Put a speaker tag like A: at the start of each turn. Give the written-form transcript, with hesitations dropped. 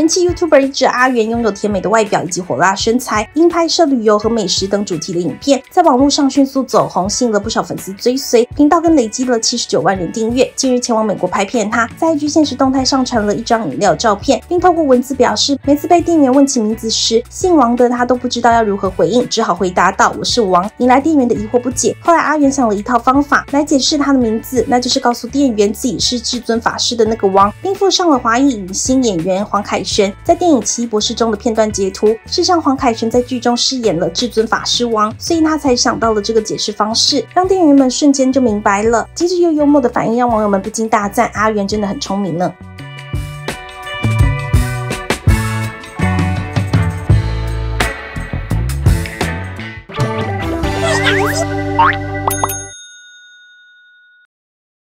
A: 人气 YouTuber 一只阿元拥有甜美的外表以及火辣身材，因拍摄旅游和美食等主题的影片，在网络上迅速走红，吸引了不少粉丝追随，频道更累积了79万人订阅。近日前往美国拍片他，在 IG 限时动态上传了一张饮料照片，并透过文字表示，每次被店员问起名字时，姓王的他都不知道要如何回应，只好回答道：“我是王”，引来店员的疑惑不解。后来阿元想了一套方法来解释他的名字，那就是告诉店员自己是至尊法师的那个王，并附上了华裔影星演员黄凯旋在电影《奇异博士》中的片段截图。事实上，黄凯旋在剧中饰演了至尊法师王，所以他才想到了这个解释方式，让店员们瞬间就明白了。机智又幽默的反应让网友们不禁大赞阿元真的很聪明呢。
B: Bye.